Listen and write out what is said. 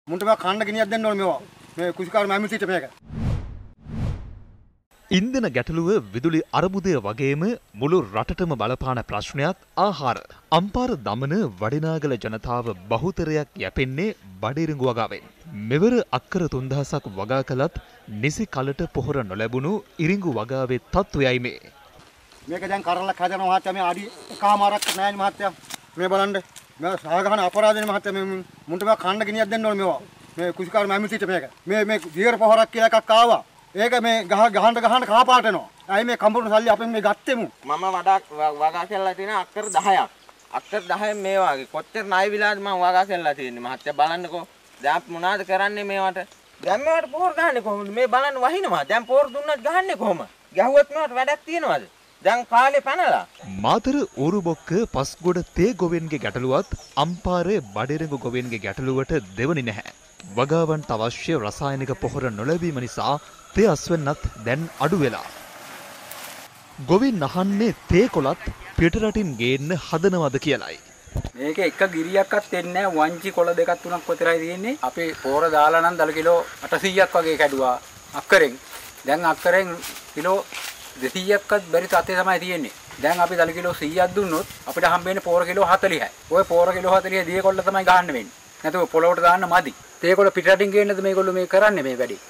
මුන්ට මේවා කන්න ගෙනියක් දෙන්න ඕනේ මේවා. මේ කුසිකාර මැමිසිට මේක. ඉන්ධන ගැටලුව විදුලි අර්බුදය වගේම මුළු රටටම බලපාන ප්‍රශ්නයක් ආහාර. අම්පාර දමන වඩිනාගල ජනතාව බහුතරයක් යැපෙන්නේ බඩිරිඟු වගාවෙන්. මෙවර අක්කර 3000ක් වගා කළත් නිසි කලට පොහොර නොලැබුණු ඉරිඟු වගාවේ තත්ත්වයයි මේ. මේක දැන් කරලක් හදනවා මහත්තයා මේ අඩි එකමාරක් නැහැ මහත්තයා. මේ බලන්න. මේ සාගහන අපරාධනේ මහත්තයා මේ මුන්ට මේවා කන්න ගෙනියක් දෙන්න ඕනේ මේවා. මේ කුසිකාර මැමිසිට මේක. මේ දියර පොහොරක් කියලා එකක් ආවා. ඒක මේ ගහන්න කහ පාට යනවා. අයි මේ කම්පුටර් සල්ලි අපෙන් මේ ගත්තෙමු. මම වගා කරලා තියෙන අක්කර 10ක්. අක්කර 10න් මේ වගේ කොච්චර ණය විලාද මම වගා කරලා තියෙන්නේ. මහත්තයා බලන්නකෝ. දැන් මොනවද කරන්නේ මේවට? දැන් මේවට පොහොර ගහන්නේ කොහොමද? මේ බලන්න වහිනවා. දැන් පොහොර දුන්නත් ගහන්නේ කොහොමද? ගැහුවත් මේවට වැඩක් තියනවද? දැන් කාලේ පැනලා. මාතර ඌරුබොක්ක පස්ගොඩ තේ ගොවෙන්ගේ ගැටලුවත් අම්පාරේ බඩිරිඟු ගොවෙන්ගේ ගැටලුවට දෙවනි නැහැ. වගාවන්ට අවශ්‍ය රසායනික පොහොර නොලැබීම නිසා තේ අස්වැන්නත් දැන් අඩු වෙලා. ගොවින් අහන්නේ තේ කොලත් පිටරටින් ගේන්න හදනවද කියලයි. මේක එක ගිරියක්වත් එන්නේ නැහැ. වංචි කොළ දෙකක් තුනක් විතරයි තියෙන්නේ. අපි පොහොර දාලා නම් දල කිලෝ 800ක් වගේ කැඩුවා අක්කරෙන්. දැන් අක්කරෙන් කිලෝ 200ක්වත් බැරි තත්ත්වය තමයි තියෙන්නේ. දැන් අපි දල කිලෝ 100ක් දුන්නොත් අපිට හම්බෙන්නේ පොහොර කිලෝ 40යි. ඔය පොහොර කිලෝ 40 දිය කොල්ල තමයි ගහන්න වෙන්නේ. නැතුව පොළොවට දාන්න මදි. තේ කොළ පිටරටින් ගේන්නද මේගොල්ලෝ මේ කරන්නේ මේ වැඩේ.